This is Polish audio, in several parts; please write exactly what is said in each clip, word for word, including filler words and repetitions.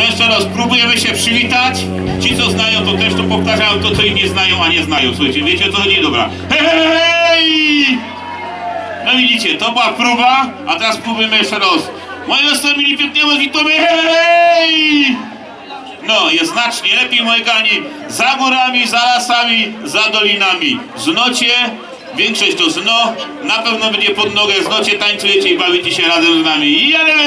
To jeszcze raz próbujemy się przywitać. Ci co znają to też to powtarzają to co inni znają, a nie znają. Słuchajcie, wiecie o co chodzi? Dobra. Hej, hej, hej! No widzicie, to była próba, a teraz próbujemy jeszcze raz. Moi ostro-mili pięknie witamy, hej! No, jest znacznie lepiej, moi kochani, za górami, za lasami, za dolinami. Znocie, większość to zno, na pewno będzie pod nogę, znocie, tańcujecie i bawicie się razem z nami. Jademy!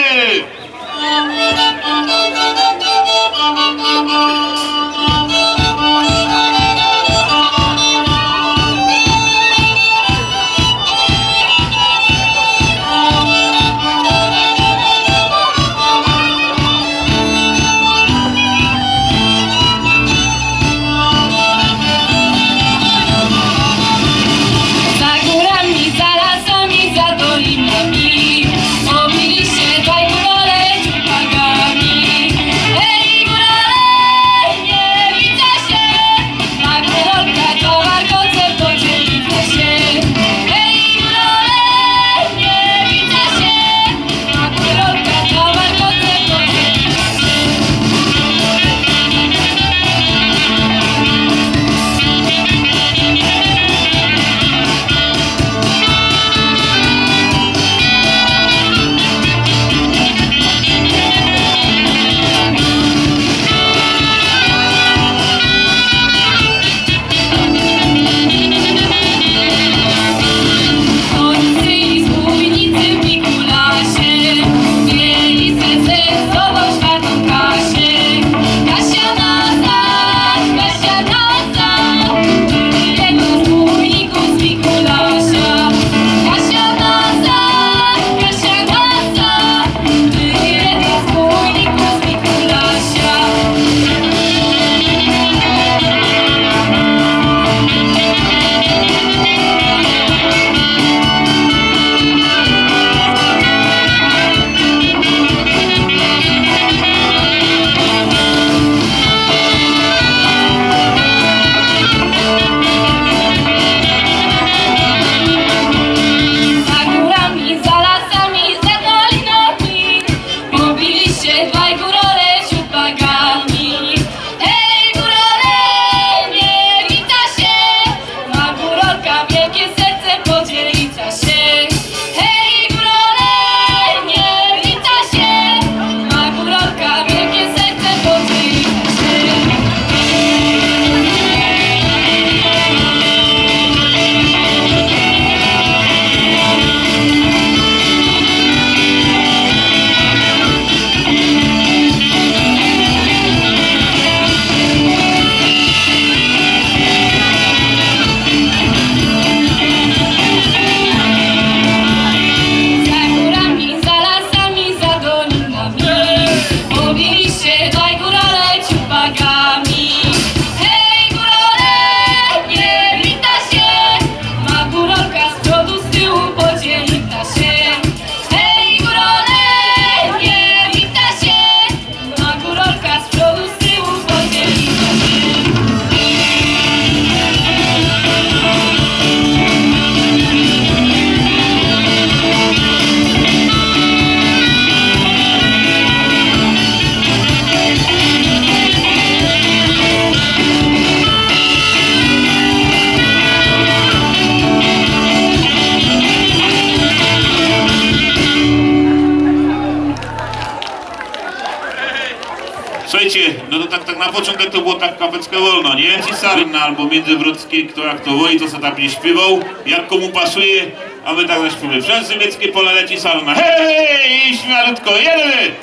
Słuchajcie, no to tak, tak na początek to było tak kapeckę wolno, nie? Cisarna albo Międzywrodzkie, kto jak to woli, to co tam nie śpiewał, jak komu pasuje, a my tak zaśpiewamy. Przez Symieckie pole leci sarna. Hej, hej, śmialutko, jedziemy!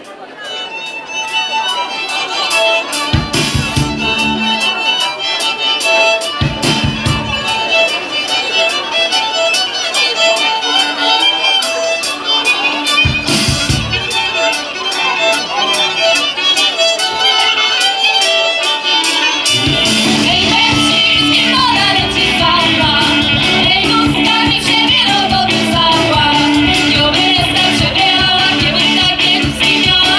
Yo me está przebiała, kiedy takie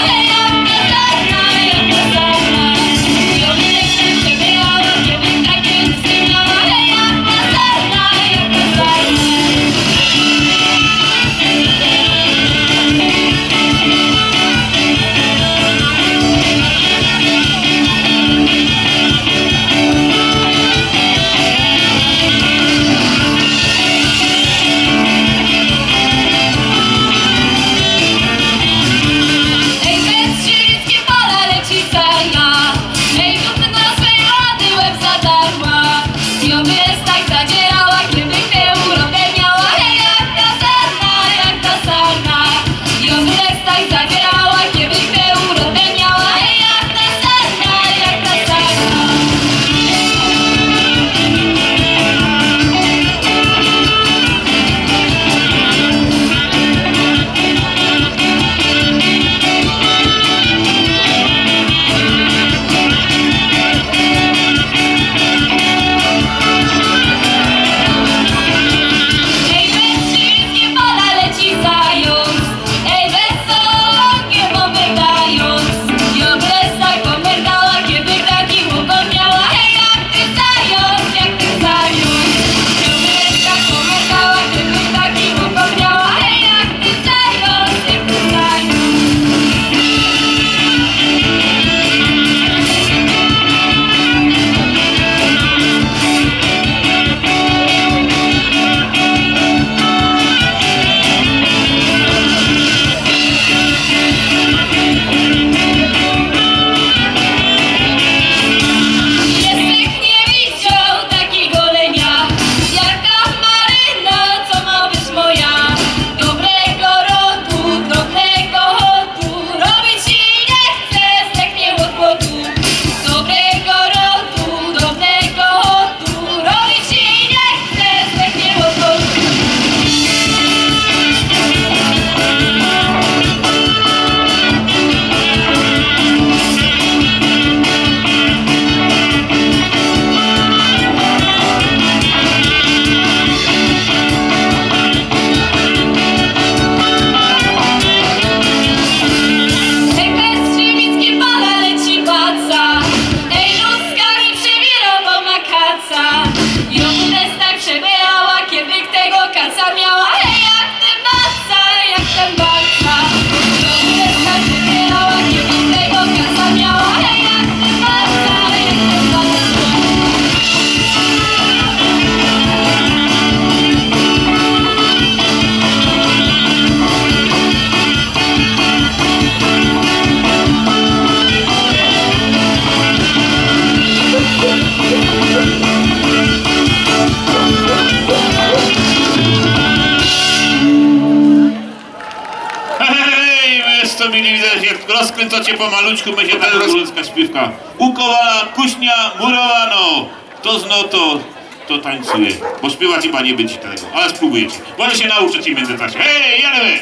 zobaczcie pomalutku, będzie ta królewska śpiewka. U Kowala kuźnia murowano. Kto zna to, to tańcuje. Bo śpiewać chyba nie będzie tego, ale spróbujecie. Może się nauczyć i będę coś. Hej, jademy!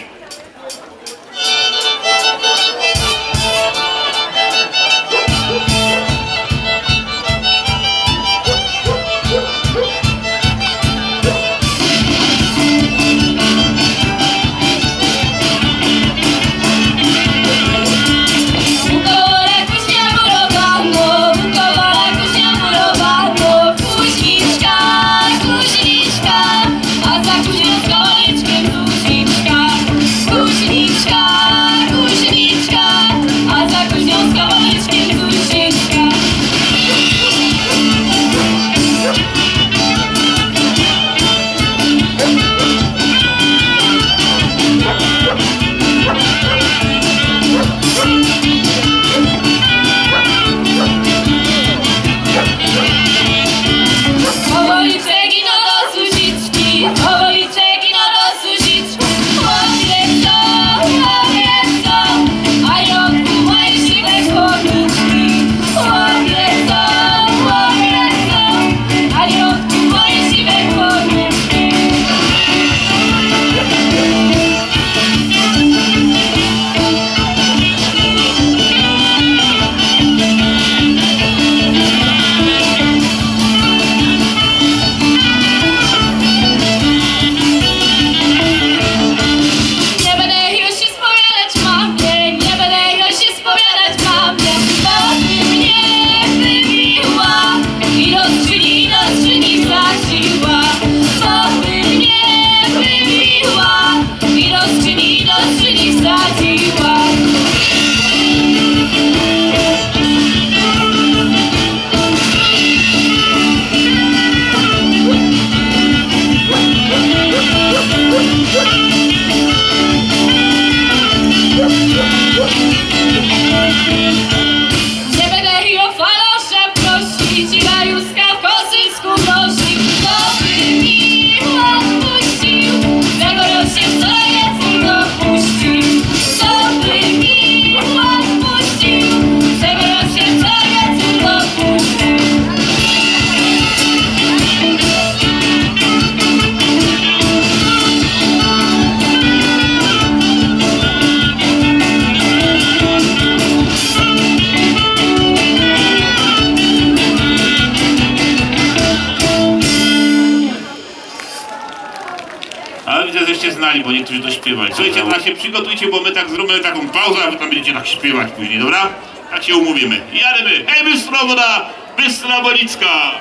Znali, bo niektórzy to śpiewali. Słuchajcie, teraz się przygotujcie, bo my tak zrobimy taką pauzę, a wy tam będziecie tak śpiewać później, dobra? Tak się umówimy. Jademy! Hej, Bystra Woda! Bystra Wolicka!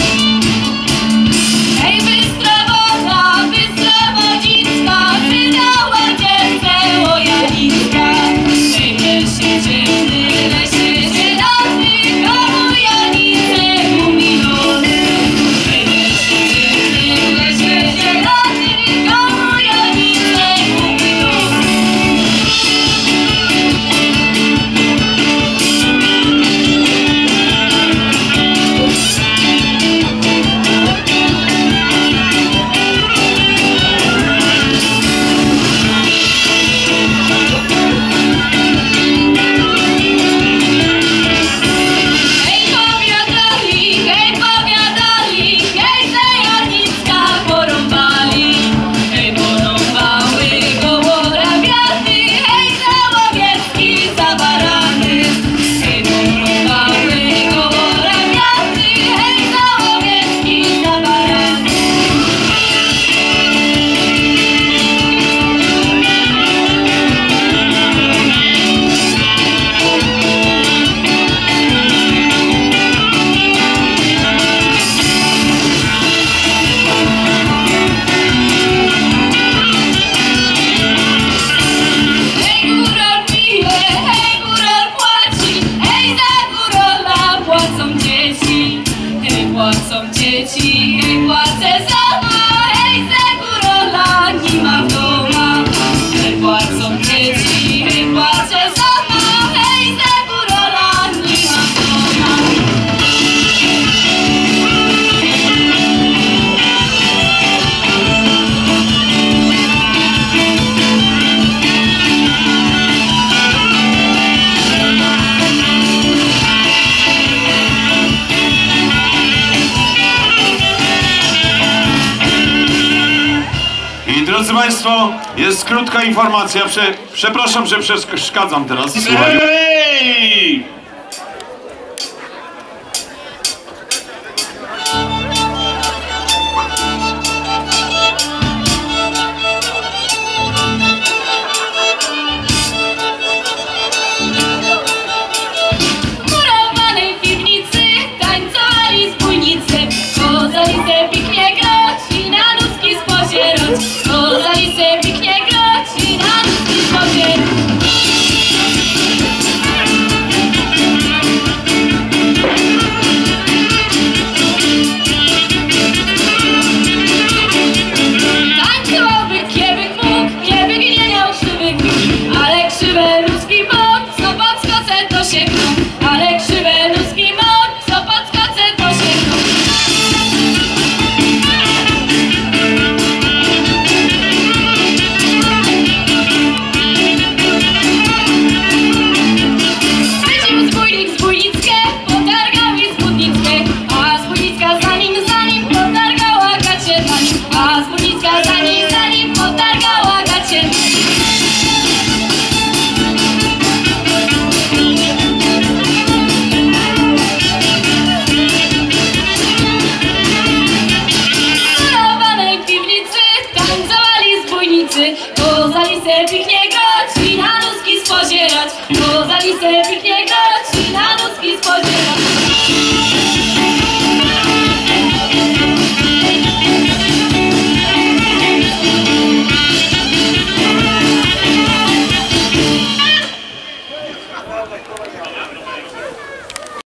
Bystra Woda, Bystra Wodzicka, wyda Drodzy Państwo, jest krótka informacja. Prze, przepraszam, że przeszkadzam teraz. Hej! Pozali se pięknie grać i na ludzki spozierać. Pozali se pięknie grać.